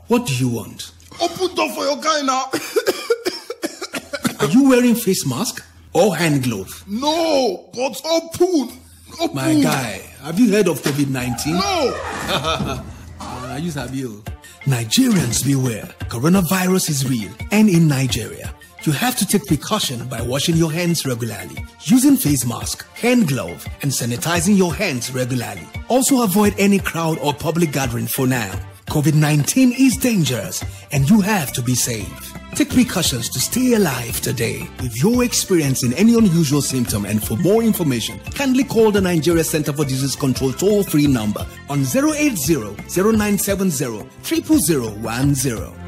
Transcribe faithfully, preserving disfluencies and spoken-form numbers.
What do you want? Open door for your guy now. Are you wearing face mask or hand glove? No, but open. Open. My guy, have you heard of COVID nineteen? No. uh, you have you. Nigerians beware. Coronavirus is real. And in Nigeria, you have to take precaution by washing your hands regularly, using face mask, hand glove, and sanitizing your hands regularly. Also avoid any crowd or public gathering for now. COVID nineteen is dangerous and you have to be safe. Take precautions to stay alive today. If you're experiencing any unusual symptom and for more information, kindly call the Nigeria Center for Disease Control toll-free number on zero eight zero, zero nine seven zero, zero zero zero one zero.